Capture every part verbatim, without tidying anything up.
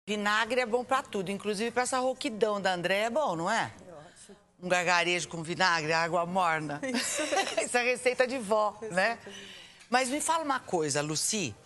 Vinagre é bom pra tudo, inclusive pra essa rouquidão da André é bom, não é? Um gargarejo com vinagre, água morna. Isso, Isso é receita de vó, né? Mas me fala uma coisa, Lucy.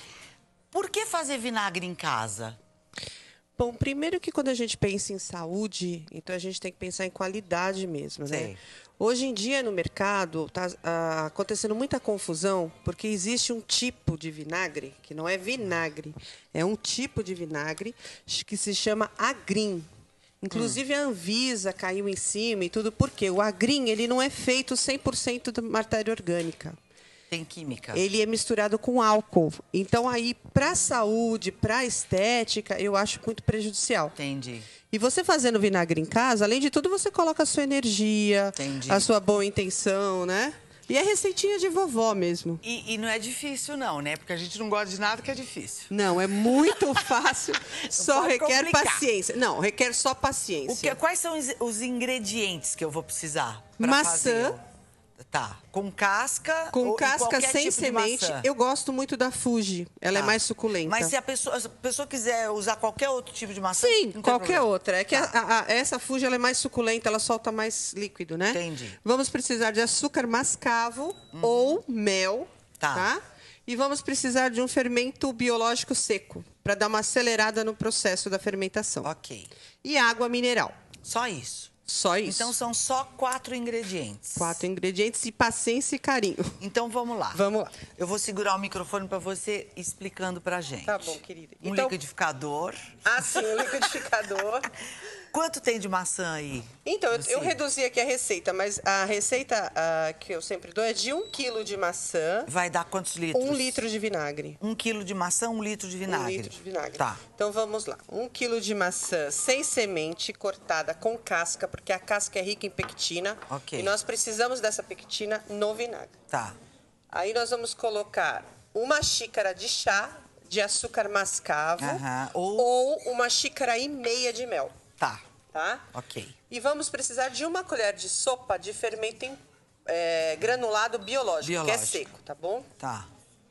Por que fazer vinagre em casa? Bom, primeiro que quando a gente pensa em saúde, então a gente tem que pensar em qualidade mesmo, né? Sim. Hoje em dia no mercado está ah, acontecendo muita confusão porque existe um tipo de vinagre, que não é vinagre, é um tipo de vinagre que se chama agrim. Inclusive hum. a Anvisa caiu em cima e tudo, porque o agrim ele não é feito cem por cento de matéria orgânica. Tem química. Ele é misturado com álcool. Então, aí, para a saúde, para a estética, eu acho muito prejudicial. Entendi. E você fazendo vinagre em casa, além de tudo, você coloca a sua energia, Entendi. a sua boa intenção, né? E é receitinha de vovó mesmo. E, e não é difícil, não, né? Porque a gente não gosta de nada que é difícil. Não, é muito fácil, só requer complicar. paciência. Não, requer só paciência. O que, quais são os, os ingredientes que eu vou precisar pra Maçã. fazer? Tá, com casca Com ou casca sem tipo semente. Eu gosto muito da Fuji. Ela tá. é mais suculenta. Mas se a pessoa, se a pessoa quiser usar qualquer outro tipo de maçã... Sim, qualquer problema. outra. É que tá. a, a, essa Fuji ela é mais suculenta, ela solta mais líquido, né? Entendi. Vamos precisar de açúcar mascavo uhum. ou mel, tá. tá? E vamos precisar de um fermento biológico seco, para dar uma acelerada no processo da fermentação. Ok. E água mineral. Só isso? Só isso. Então, são só quatro ingredientes. Quatro ingredientes e paciência e carinho. Então, vamos lá. Vamos lá. Eu vou segurar o microfone para você explicando pra gente. Tá bom, querida. Um então... liquidificador. Ah, sim, um liquidificador. Quanto tem de maçã aí? Então, eu, eu reduzi aqui a receita, mas a receita uh, que eu sempre dou é de um quilo de maçã. Vai dar quantos litros? Um litro de vinagre. Um quilo de maçã, um litro de vinagre. Um litro de vinagre. Tá. Então, vamos lá. Um quilo de maçã sem semente, cortada com casca, porque a casca é rica em pectina. Ok. E nós precisamos dessa pectina no vinagre. Tá. Aí nós vamos colocar uma xícara de chá de açúcar mascavo uh-huh. ou... ou uma xícara e meia de mel. Tá. Tá? Ok. E vamos precisar de uma colher de sopa de fermento em, é, granulado biológico, biológico, que é seco, tá bom? Tá.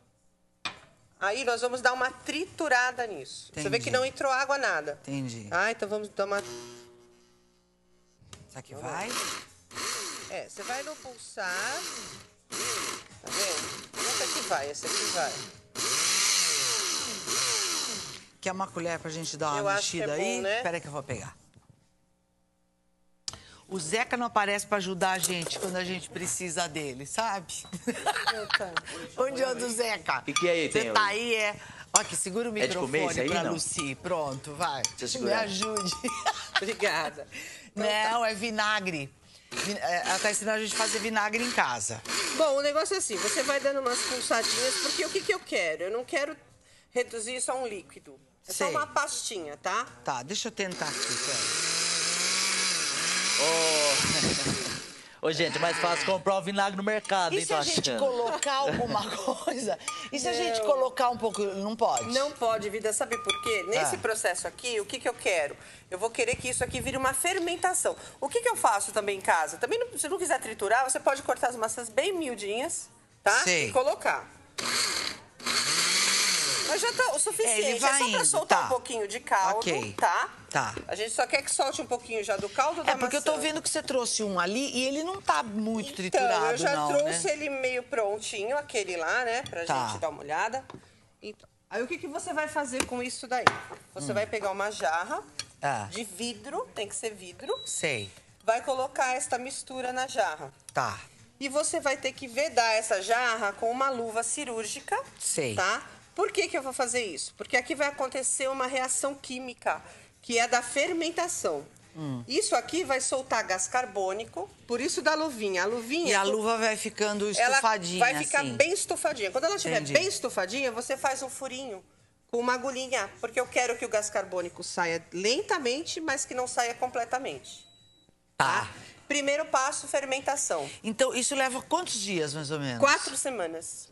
Aí nós vamos dar uma triturada nisso. Entendi. Você vê que não entrou água, nada. Entendi. Ah, então vamos dar uma... Será que vai? É, você vai no pulsar. Tá vendo? Essa aqui vai, essa aqui vai. Quer uma colher pra gente dar uma eu mexida acho que é aí? bom, né? Espera que eu vou pegar. O Zeca não aparece pra ajudar a gente quando a gente precisa dele, sabe? Onde é o do Zeca? O que, que é aí? Você tá aí, é... Ó, segura o microfone é aí, pra não? Lucy. Pronto, vai. Deixa eu Me segurar. ajude. Obrigada. Não, é vinagre. Ela tá ensinando a gente a fazer vinagre em casa. Bom, o negócio é assim, você vai dando umas pulsadinhas, porque o que, que eu quero? Eu não quero reduzir isso a um líquido. É Sei. só uma pastinha, tá? Tá, deixa eu tentar aqui, pera. Ô, oh. oh, gente, é mais fácil comprar o vinagre no mercado, E hein, se a tô gente achando. colocar alguma coisa? E se Não. a gente colocar um pouco... Não pode? Não pode, vida. Sabe por quê? Nesse Ah. processo aqui, o que, que eu quero? Eu vou querer que isso aqui vire uma fermentação. O que, que eu faço também em casa? Também, não, se não quiser triturar, você pode cortar as maçãs bem miudinhas, tá? Sei. E colocar. Mas já tá o suficiente. É, ele vai é só pra indo, soltar tá. um pouquinho de caldo, Ok. tá? Tá. A gente só quer que solte um pouquinho já do caldo da É porque maçã. eu tô vendo que você trouxe um ali e ele não tá muito Então, triturado, eu já não, trouxe né? ele meio prontinho, aquele lá, né? Pra Tá. gente dar uma olhada. Então, aí o que, que você vai fazer com isso daí? Você Hum. vai pegar uma jarra Ah. de vidro, tem que ser vidro. Sei. Vai colocar esta mistura na jarra. Tá. E você vai ter que vedar essa jarra com uma luva cirúrgica. Sei. Tá? Por que, que eu vou fazer isso? Porque aqui vai acontecer uma reação química, que é da fermentação. Hum. Isso aqui vai soltar gás carbônico, por isso da luvinha. A luvinha... E a luva vai ficando estufadinha, Ela vai ficar assim. bem estufadinha. Quando ela estiver Entendi. bem estufadinha, você faz um furinho com uma agulhinha, porque eu quero que o gás carbônico saia lentamente, mas que não saia completamente. Tá. Primeiro passo, fermentação. Então, isso leva quantos dias, mais ou menos? Quatro semanas.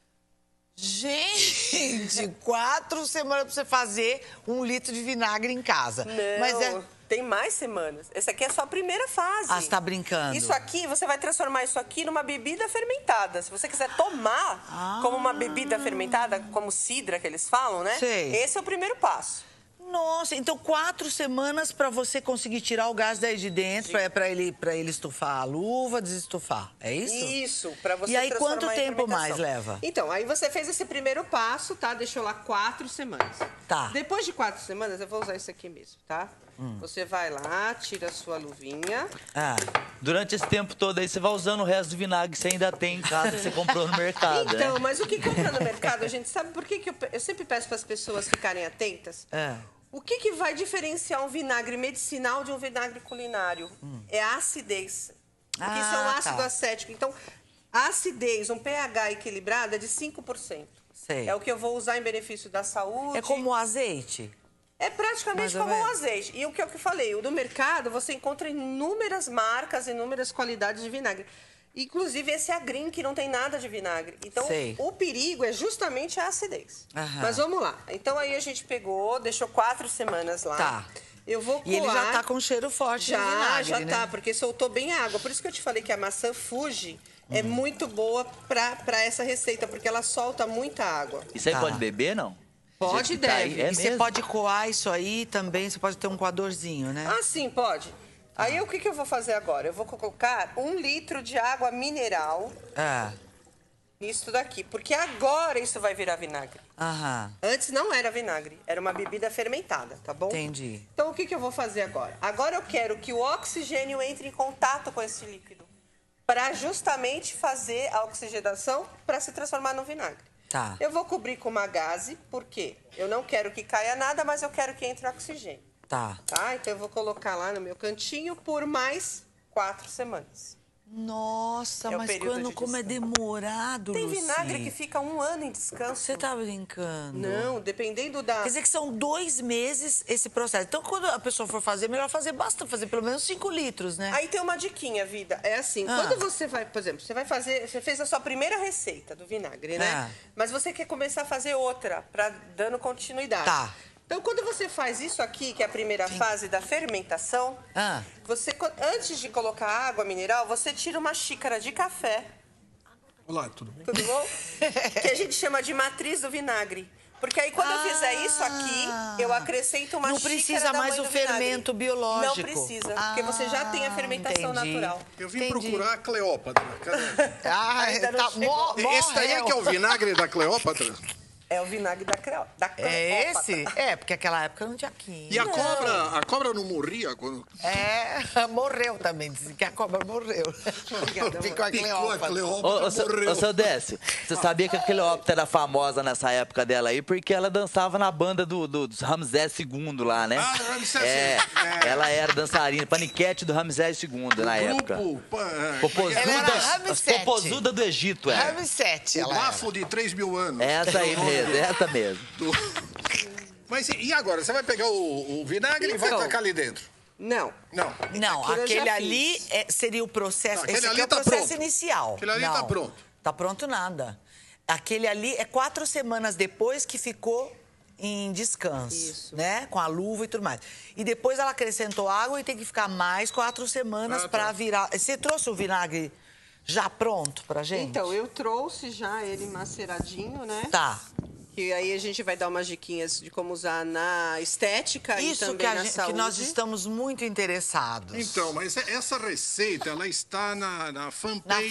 Gente, quatro semanas pra você fazer um litro de vinagre em casa. Não, Mas é... tem mais semanas. Essa aqui é só a primeira fase. Ah, você tá brincando? Isso aqui, você vai transformar isso aqui numa bebida fermentada. Se você quiser tomar Ah. como uma bebida fermentada, como cidra que eles falam, né? Sei. Esse é o primeiro passo. Nossa, então quatro semanas para você conseguir tirar o gás daí de dentro, para ele, para ele estufar a luva, desestufar, é isso? Isso, para você E aí transformar quanto em tempo mais fermentação. leva? Então, aí você fez esse primeiro passo, tá? Deixou lá quatro semanas. Tá. Depois de quatro semanas, eu vou usar isso aqui mesmo, tá? Hum. Você vai lá, tira a sua luvinha. Ah. Durante esse tempo todo aí, você vai usando o resto do vinagre que você ainda tem em casa, que você comprou no mercado, Então, né? mas o que compra no mercado, a gente sabe por que, que eu, eu sempre peço para as pessoas ficarem atentas? É. O que, que vai diferenciar um vinagre medicinal de um vinagre culinário? Hum. É a acidez. Porque ah, isso é um ácido tá. acético. Então, a acidez, um pH equilibrado é de cinco por cento. Sei. É o que eu vou usar em benefício da saúde. É como o azeite? É praticamente como o azeite. E o que eu falei, o do mercado, você encontra inúmeras marcas, inúmeras qualidades de vinagre. Inclusive esse agrim, que não tem nada de vinagre. Então, Sei. o perigo é justamente a acidez. Aham. Mas vamos lá. Então, aí a gente pegou, deixou quatro semanas lá. Tá. Eu vou coar... E ele já tá com cheiro forte já, de vinagre, já né? tá, porque soltou bem a água. Por isso que eu te falei que a maçã Fuji hum. é muito boa para essa receita, porque ela solta muita água. Isso aí Tá. pode beber, não? Pode e Tá aí, deve. é E você mesmo? pode coar isso aí também, você pode ter um coadorzinho, né? Ah, sim, pode. Aí, o que, que eu vou fazer agora? Eu vou colocar um litro de água mineral É. nisso daqui, porque agora isso vai virar vinagre. Aham. Antes não era vinagre, era uma bebida fermentada, tá bom? Entendi. Então, o que, que eu vou fazer agora? Agora eu quero que o oxigênio entre em contato com esse líquido, para justamente fazer a oxigenação para se transformar no vinagre. Tá. Eu vou cobrir com uma gaze, porque eu não quero que caia nada, mas eu quero que entre oxigênio. Tá. Tá? Então, eu vou colocar lá no meu cantinho por mais quatro semanas. Nossa, É o mas período quando, de como é demorado, Tem Lucy. vinagre que fica um ano em descanso. Você tá brincando? Não, dependendo da... Quer dizer que são dois meses esse processo. Então, quando a pessoa for fazer, melhor fazer, basta fazer pelo menos cinco litros, né? Aí tem uma diquinha, vida. É assim, Ah. quando você vai, por exemplo, você vai fazer... Você fez a sua primeira receita do vinagre, né? Ah. Mas você quer começar a fazer outra, para dando continuidade. Tá. Então, quando você faz isso aqui, que é a primeira fase da fermentação, Ah. você, antes de colocar água mineral, você tira uma xícara de café. Olá, tudo bem? Tudo bom? Que a gente chama de matriz do vinagre. Porque aí, quando Ah. eu fizer isso aqui, eu acrescento uma Não xícara precisa da mais mãe o do vinagre. fermento biológico. Não precisa, porque você já tem a fermentação entendi. natural. Eu vim Entendi. procurar a Cleópatra. Cadê? Ah, Ainda não tá, chegou. mó, mó Esse daí é que é o vinagre da Cleópatra? É o vinagre da creo... da É Cleópatra. esse? É, porque naquela época não tinha quinze. E a cobra, a cobra não morria quando É, morreu também. Dizem que a cobra morreu. Obrigada, Ficou a picou a Cleópatra. Ô, Cleópatra, ô, seu- morreu. ô, seu Décio, você sabia que a Cleópatra era famosa nessa época dela aí porque ela dançava na banda do, do, dos Ramsés segundo lá, né? Ah, Ramsés É, segundo. É. ela era dançarina, paniquete do Ramsés segundo na época. Grupo, pá, é, Popozuda, Ela era as Ramsete. Popozuda do Egito, é. Ramsete, o ela era. bafo de três mil anos. Essa aí mesmo, essa mesmo. Do- Mas e e agora? Você vai pegar o, o vinagre e vai Então. tacar ali dentro? Não. Não. Não, Aquilo eu já aquele fiz. ali é- seria o processo. Tá, aquele esse aqui ali é o tá processo pronto. inicial. Aquele ali Não, tá pronto. Tá pronto nada. Aquele ali é quatro semanas depois que ficou em descanso, Isso. né? Com a luva e tudo mais. E depois ela acrescentou água e tem que ficar mais quatro semanas Ah, tá. pra virar. Você trouxe o vinagre já pronto pra gente? Então, eu trouxe já ele maceradinho, né? Tá. Que aí a gente vai dar umas diquinhas de como usar na estética e Isso também que, a na gente- que saúde. nós estamos muito interessados. Então, mas essa receita, ela está na, na fanpage. Na